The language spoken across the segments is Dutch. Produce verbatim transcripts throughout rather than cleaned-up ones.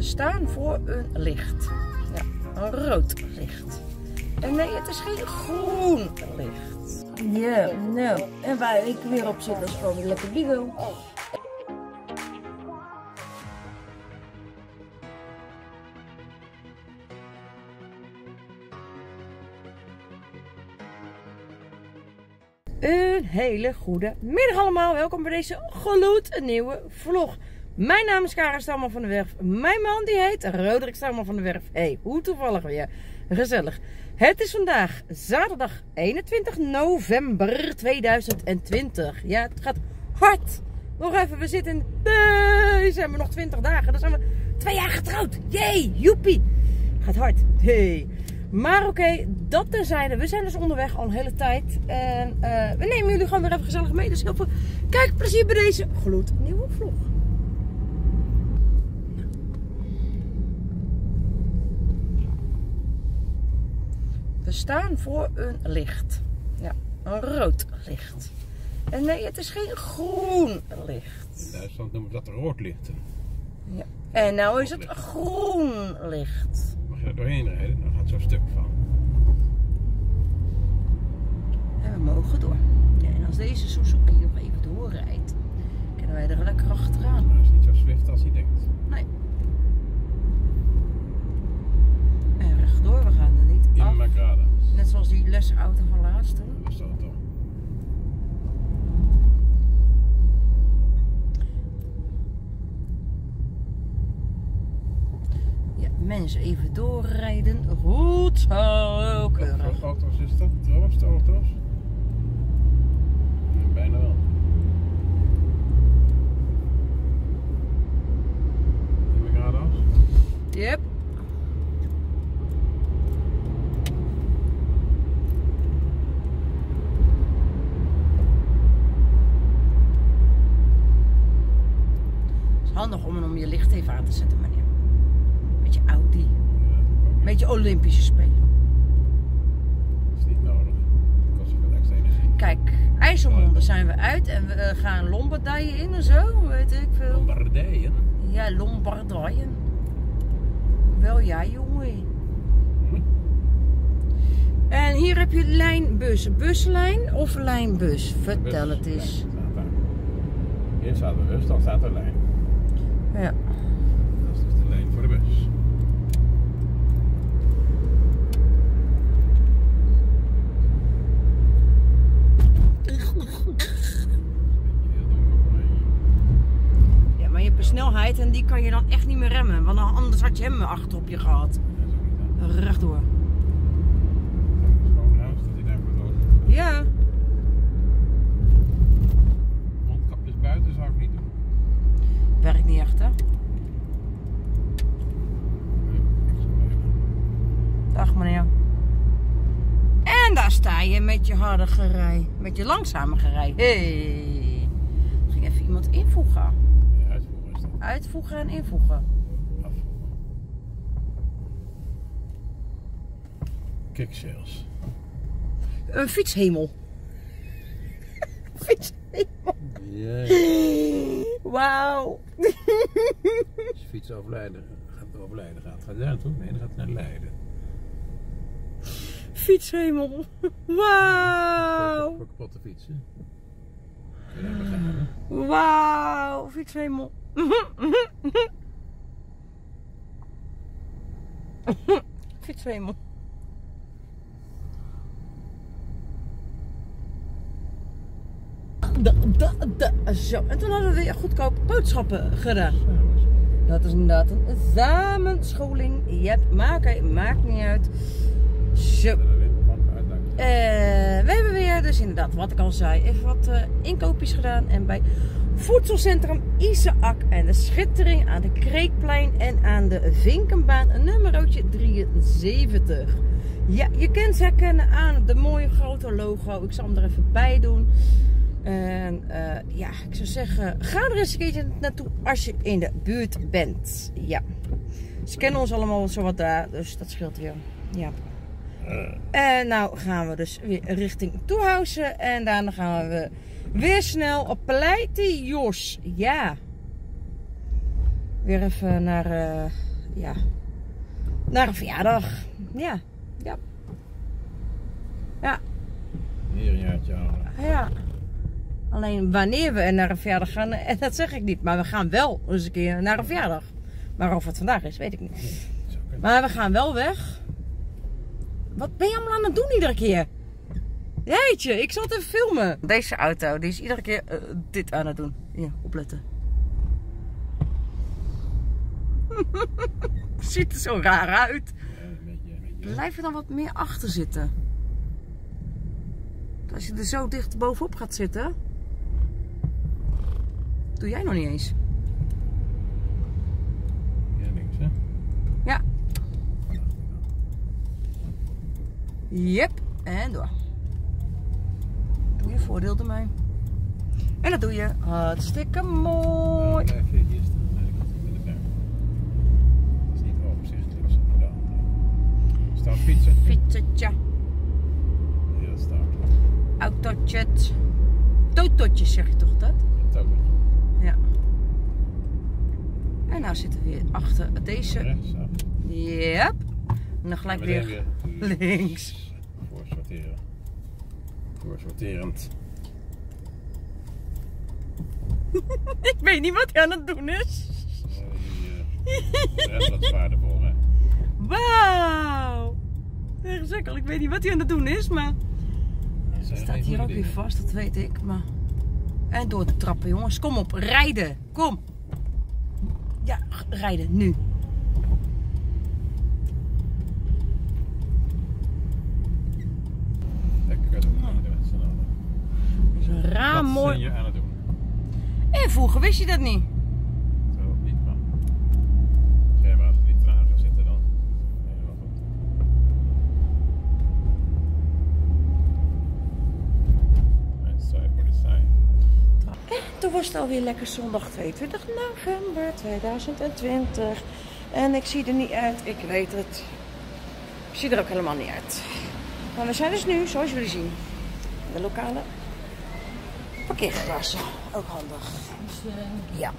staan voor een licht. Ja, een rood licht. En nee, het is geen groen licht. Ja, nou, en waar ik weer op zit, dat is gewoon weer lekker bigo. Een hele goede middag allemaal. Welkom bij deze gloednieuwe vlog. Mijn naam is Karen Stammer van de Werf. Mijn man die heet Roderick Stammer van de Werf. Hé, hey, hoe toevallig weer. Gezellig. Het is vandaag zaterdag eenentwintig november tweeduizend twintig. Ja, het gaat hard. Nog even, we zitten in december, nog twintig dagen. Dan zijn we twee jaar getrouwd. Jee, joepie. Gaat hard. Hey. Maar oké, okay, dat terzijde. We zijn dus onderweg al een hele tijd. En uh, we nemen jullie gewoon weer even gezellig mee. Dus heel veel kijkplezier bij deze gloednieuwe vlog. We staan voor een licht. Ja, een rood licht. En nee, het is geen groen licht. In Duitsland noemen we dat rood licht. Ja. En nou is het groen licht. Mag je er doorheen rijden, dan gaat zo'n stuk van. En we mogen door. Ja, en als deze Suzuki nog even doorrijdt, kunnen wij er lekker achteraan. Maar dat is niet zo swift als hij denkt. Nee. En rechtdoor, we gaan er niet In af. Magrada. Net zoals die lesauto van laatst toen. Dat is dat toch. Ja, mensen even doorrijden. Goed zo, Wat keurig. voor auto's is dat? Droostauto's? Ja, bijna wel. In Magrada's? Yep. Het is handig om, om je licht even aan te zetten, meneer. Met je Audi. Ja, dat ook. Met je Olympische Spelen. Dat is niet nodig. Dat kost veel extra energie. Kijk, IJsselmonde zijn we uit en we uh, gaan Lombardije in en zo, weet ik veel. Lombardije? Ja, Lombardije. Wel ja, jongen. Hm. En hier heb je lijnbus. Buslijn of lijnbus? Vertel Bus. het eens. Lijn staat daar. Hier staat de bus, dan staat er lijn. Ja. Dat is dus de lijn voor de bus. Ja, maar je hebt een snelheid en die kan je dan echt niet meer remmen. Want anders had je hem achter op je gehad. Dat is ook niet aan. Rechtdoor. Dat is gewoon huis dat hij daarvoor dood. Ja. Mondkapjes buiten zou ik niet doen. Werkt niet echt, hè? Nee, ik zou blijven. Dag meneer. En daar sta je met je harde gerij. Met je langzame gerij. Hey. Ging even iemand invoegen. Ja, uitvoeren is dat. Uitvoegen en invoegen. Afvoeren. Kicksales. Een fietshemel. Fietshemel. Jee. Wauw. Als je fiets overlijden, gaat het overlijden. Gaat het gaat daar naartoe? Nee, dan gaat het naar Leiden. Fietshemel. Wauw. Voor kapotte fietsen. Kun je daar begrijpen? Wauw. Fietshemel. Fietshemel. Da, da, da. Zo. En toen hadden we weer goedkoop boodschappen gedaan. Dat is inderdaad een samenscholing. Ja, maar oké, maakt niet uit. Zo. Uh, we hebben weer, dus inderdaad, wat ik al zei, even wat uh, inkoopjes gedaan. En bij Voedselcentrum Isaac en de Schittering aan de Kreekplein en aan de Vinkenbaan, een nummerotje drieënzeventig. Ja, je kunt ze herkennen aan de mooie grote logo. Ik zal hem er even bij doen. En uh, ja, ik zou zeggen, ga er eens een keertje naartoe als je in de buurt bent. Ja, ze kennen ons allemaal zo wat daar, dus dat scheelt weer. Ja. En nou gaan we dus weer richting Toehuizen. En daarna gaan we weer snel op Pleitijos. Ja. Weer even naar uh, ja, naar een verjaardag. Ja, ja. Ja. Hier een jaartje ouder. Ja. Alleen wanneer we naar een verjaardag gaan, en dat zeg ik niet. Maar we gaan wel eens een keer naar een verjaardag. Maar of het vandaag is, weet ik niet. Maar we gaan wel weg. Wat ben je allemaal aan het doen iedere keer? Jeetje, ik zal het even filmen. Deze auto, die is iedere keer uh, dit aan het doen. Ja, opletten. Ziet er zo raar uit. Ja, een beetje, een beetje. Blijf er dan wat meer achter zitten. Als je er zo dicht bovenop gaat zitten. Doe jij nog niet eens. Ja, links hè? Ja. Yep. En door. Doe je voordeel ermee. En dat doe je hartstikke mooi. Dan blijf je hier staan. Nee, ik kan niet met de berg. Dat is niet overzichtelijk. Zo. Dan. Staat fietsen. Fietsetje. Heel stout. Autootje. Tototje zeg je toch dat? Een touwtje. Ja. En nou zitten we weer achter deze. Rechtsaf. Yep. En dan gelijk Meteen weer weer links. Voor sorteren. Voor sorterend. Ik weet niet wat hij aan het doen is. De rest wat zwaardevol hè. Wauw. Echt zeker, ik weet niet wat hij aan het doen is, maar... Het staat hier ook weer vast, dat weet ik. Maar... En door te trappen, jongens. Kom op, rijden. Kom. Ja, rijden, nu. Lekker doen. Dat is een raar mooi... Wat ben je aan het doen? En vroeger wist je dat niet. Zo niet, maar... Zeg maar, als we niet trager zitten dan... Nee, wel goed. En saai voor de saai. En toen was het alweer lekker zondag tweeëntwintig november tweeduizend twintig. En ik zie er niet uit, ik weet het. Ik zie er ook helemaal niet uit. Maar we zijn dus nu, zoals jullie zien, in de lokale parkeergarage. Ook handig. Ja.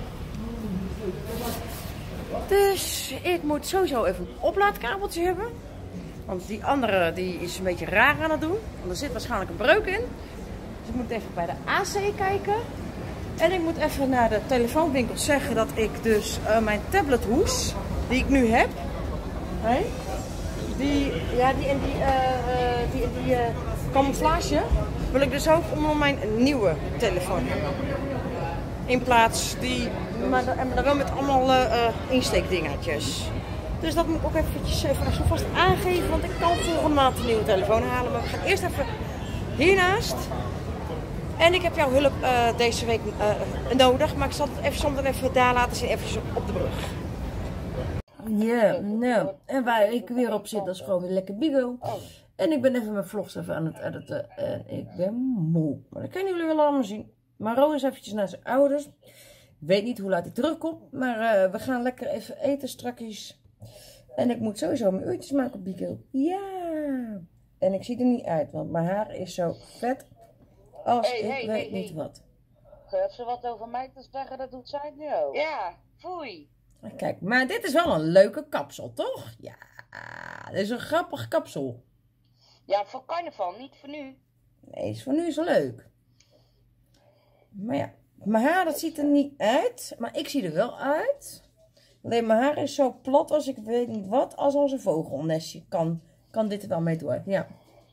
Dus ik moet sowieso even een oplaadkabeltje hebben. Want die andere die is een beetje raar aan het doen. Want er zit waarschijnlijk een breuk in. Dus ik moet even bij de A C kijken. En ik moet even naar de telefoonwinkel zeggen dat ik dus uh, mijn tablethoes, die ik nu heb. Hey, die, ja, die en die, uh, uh, die, die uh, camouflage wil ik dus ook onder mijn nieuwe telefoon hebben. In plaats die, maar dan wel met allemaal uh, uh, insteekdingetjes. Dus dat moet ik ook eventjes even zo vast aangeven, want ik kan volgende maand een nieuwe telefoon halen. Maar we gaan eerst even hiernaast. En ik heb jouw hulp uh, deze week uh, nodig, maar ik zal het even soms even daar laten zien, even op de brug. Ja, nou, en waar ik weer op zit, dat is gewoon weer lekker bigo. En ik ben even mijn vlogs even aan het editen en ik ben moe. Maar dat kunnen jullie wel allemaal zien. Maar Ro is eventjes naar zijn ouders. Ik weet niet hoe laat hij terugkomt, maar uh, we gaan lekker even eten strakjes. En ik moet sowieso mijn uurtjes maken op bigo. Ja! En ik zie er niet uit, want mijn haar is zo vet als hey, ik hey, weet hey, niet hey. wat. Heeft ze wat over mij te zeggen, dat doet zij het nu ook. Ja, foei. Kijk, maar dit is wel een leuke kapsel, toch? Ja, dit is een grappig kapsel. Ja, voor carnaval, niet voor nu. Nee, is voor nu zo leuk. Maar ja, mijn haar dat ziet er niet uit, maar ik zie er wel uit. Alleen mijn haar is zo plat als ik weet niet wat, als als een vogelnestje. Kan, kan dit er wel mee door, ja.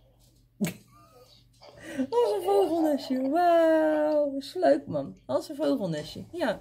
Als een vogelnestje, wauw, is leuk man. Als een vogelnestje, ja.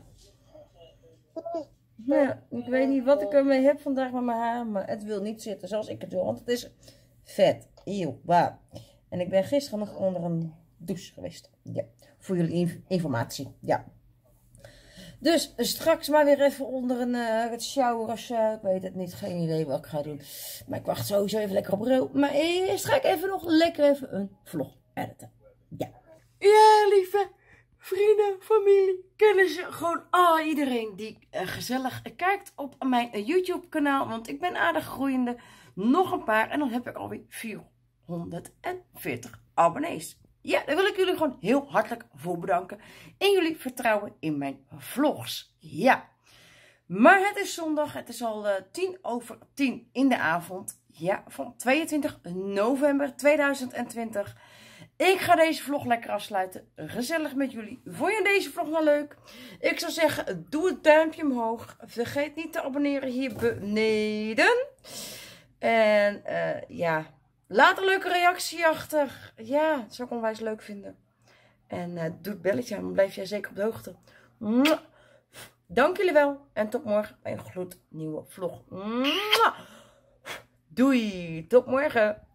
Maar ja, ik weet niet wat ik ermee heb vandaag met mijn haar, maar het wil niet zitten zoals ik het wil, want het is vet. Eeuw, wauw. En ik ben gisteren nog onder een douche geweest. Ja, voor jullie informatie, ja. Dus straks maar weer even onder een uh, het shower of zo. Ik weet het niet, geen idee wat ik ga doen. Maar ik wacht sowieso even lekker op Ro. Maar eerst ga ik even nog lekker even een vlog editen. Ja. Ja, lieve vrienden, familie, kennissen, gewoon oh, iedereen die uh, gezellig kijkt op mijn uh, YouTube kanaal. Want ik ben aardig groeiende. Nog een paar en dan heb ik alweer vierhonderdveertig abonnees. Ja, daar wil ik jullie gewoon heel hartelijk voor bedanken. En jullie vertrouwen in mijn vlogs. Ja. Maar het is zondag, het is al uh, tien over tien in de avond. Ja, van tweeëntwintig november tweeduizend twintig. Ik ga deze vlog lekker afsluiten. Gezellig met jullie. Vond je deze vlog nou leuk? Ik zou zeggen, doe het duimpje omhoog. Vergeet niet te abonneren hier beneden. En uh, ja, laat een leuke reactie achter. Ja, dat zou ik onwijs leuk vinden. En uh, doe het belletje aan, dan blijf jij zeker op de hoogte. Mwah. Dank jullie wel. En tot morgen bij een gloednieuwe vlog. Mwah. Doei, tot morgen.